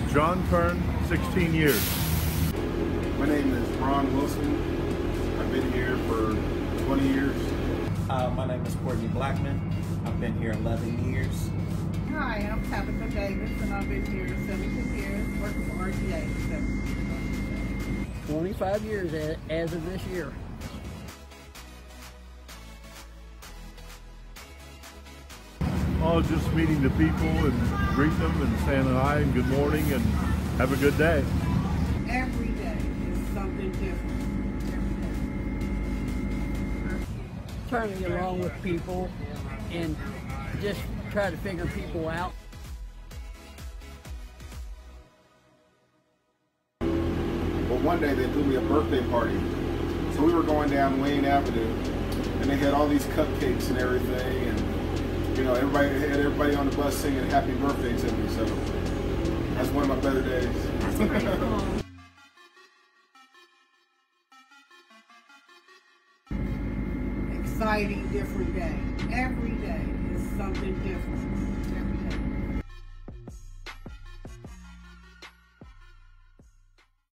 John turned 16 years. My name is Ron Wilson. I've been here for 20 years. My name is Courtney Blackman. I've been here 11 years. Hi, I'm Tabitha Davis, and I've been here 17 years, working for RTA. 25 years as of this year. Oh, just meeting the people and greeting them and saying hi and good morning and have a good day. Every day is something different. Every day. Trying to get along with people and just try to figure people out. Well, one day they threw me a birthday party. So we were going down Wayne Avenue, and they had all these cupcakes and everything, and you know, everybody on the bus singing happy birthday to me, so that's one of my better days. That's pretty cool. Exciting, different day. Every day is something different. Every day.